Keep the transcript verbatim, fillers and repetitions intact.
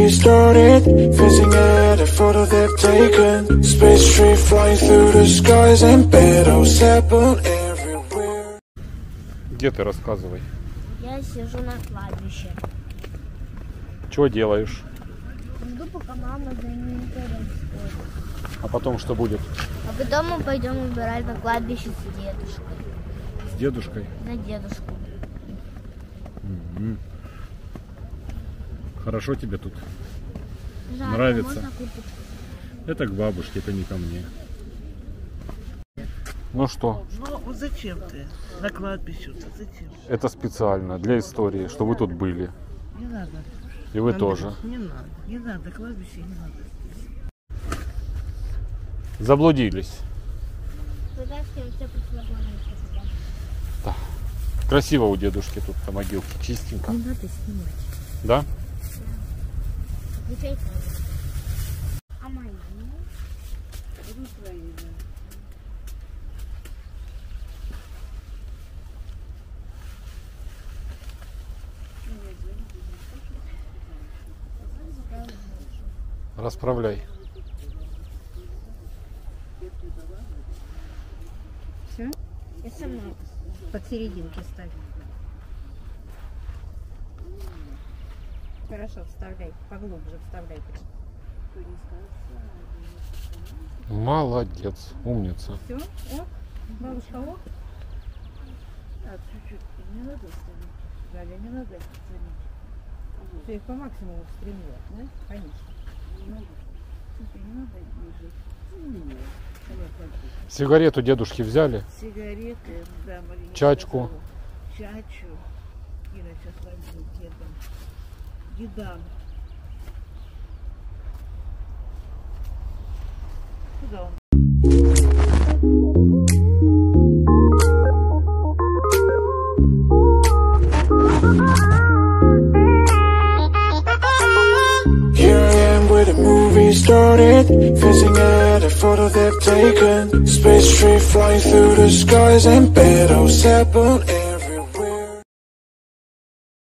movie started, fizzing at a photo they've taken. Space tree flying through the skies and battles happen everywhere. Где ты, рассказывай? Я сижу на кладбище. Что делаешь? Жду, пока мама за ним сходит. А потом что будет? А потом мы пойдем убирать на кладбище с дедушкой. С дедушкой? На дедушку. Угу. Хорошо тебе тут? Жарко, Нравится? можно купить? Это к бабушке, это не ко мне. Ну что? Ну вот зачем ты на кладбище-то? Зачем? Это специально, для истории, что вы тут были. Не надо. И вы Андрей, тоже. Не надо, не надо, кладбище не надо. Заблудились. Вытаскиваем все противоположности. Да. Красиво у дедушки тут на могилке, чистенько. Не надо снимать. Да? Отвечайте. А мои? Ну, твои, да. Расправляй. Все? Я сама. Посерединке ставь. Хорошо, вставляй. Поглубже вставляй. Молодец, умница. Все? Ок? Бабушка, ок? А, чуть-чуть. Не надо ставить. Галя, не надо ставить. Ты их по максимуму стремила, да? Конечно. Не надо. Слушай, не надо ниже. Не, Сигарету дедушки взяли? сигареты, да, Марина. Чачку. сказала. Чачу. Ира сейчас возьму дедом. Дедам. Куда он? Here I am where the movie started, fizzing at a photo they've taken. Space tree flying through the skies and battles happen everywhere.